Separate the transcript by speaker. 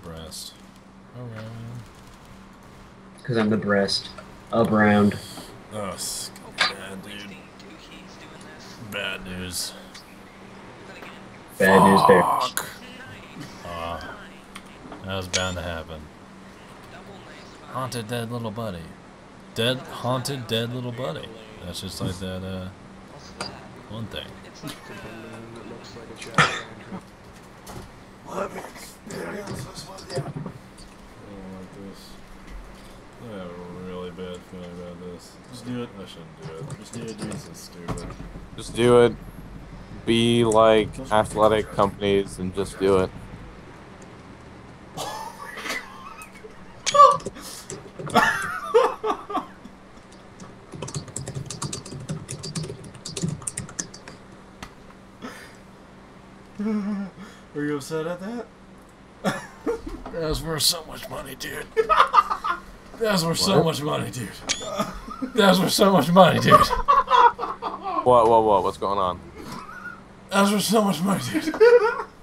Speaker 1: breast. Around.
Speaker 2: Because I'm the breast. Around.
Speaker 1: Oh, bad dude. Bad news.
Speaker 2: Bad news bears.
Speaker 1: Fuck. That was bound to happen. Haunted dead little buddy. Haunted dead little buddy. That's just like that, one thing. Let me experience with you. I don't like this. I have a really bad feeling about this. Just do it. I shouldn't do it. Just do it. This is stupid.
Speaker 3: Just do it. Be like athletic companies and just do it.
Speaker 1: Are you upset at that? That was worth so much money, dude. That was worth so much money, dude. That was worth so much money, dude.
Speaker 3: What? What's going on?
Speaker 1: That was worth so much money, dude.